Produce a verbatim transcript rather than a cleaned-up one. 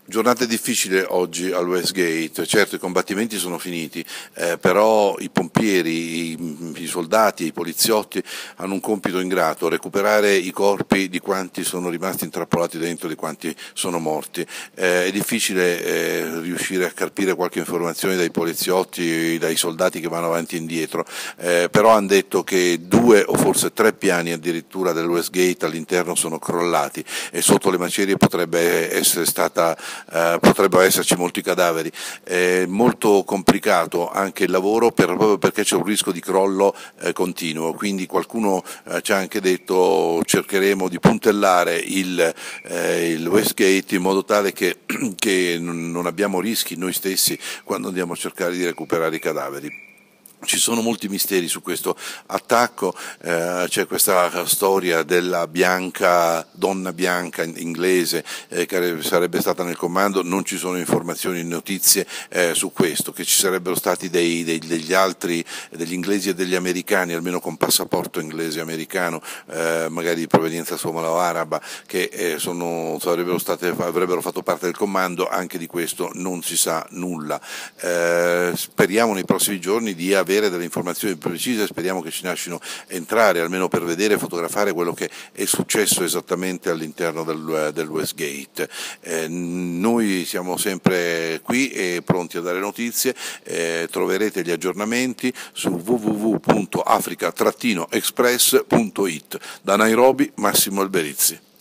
Giornata difficile oggi al Westgate, certo i combattimenti sono finiti, eh, però i pompieri, i, i soldati, i poliziotti hanno un compito ingrato: recuperare i corpi di quanti sono rimasti intrappolati dentro, di quanti sono morti. Eh, è difficile eh, riuscire a carpire qualche informazione dai poliziotti, dai soldati che vanno avanti e indietro, eh, però hanno detto che due o forse tre piani addirittura del Westgate all'interno sono crollati e sotto le macerie potrebbe essere stata Eh, potrebbero esserci molti cadaveri. È molto complicato anche il lavoro per, proprio perché c'è un rischio di crollo eh, continuo, quindi qualcuno eh, ci ha anche detto cercheremo di puntellare il, eh, il Westgate in modo tale che, che non abbiamo rischi noi stessi quando andiamo a cercare di recuperare i cadaveri. Ci sono molti misteri su questo attacco, eh, c'è questa storia della bianca, donna bianca inglese eh, che sarebbe stata nel comando, non ci sono informazioni, notizie eh, su questo, che ci sarebbero stati dei, dei, degli altri, degli inglesi e degli americani, almeno con passaporto inglese e americano, eh, magari di provenienza somala o araba, che eh, sono, sarebbero state, avrebbero fatto parte del comando. Anche di questo non si sa nulla. Eh, speriamo nei prossimi giorni di avere delle informazioni precise, speriamo che ci lasciano entrare almeno per vedere e fotografare quello che è successo esattamente all'interno del, del Westgate. Eh, noi siamo sempre qui e pronti a dare notizie, eh, troverete gli aggiornamenti su w w w punto africa express punto it. Da Nairobi, Massimo Alberizzi.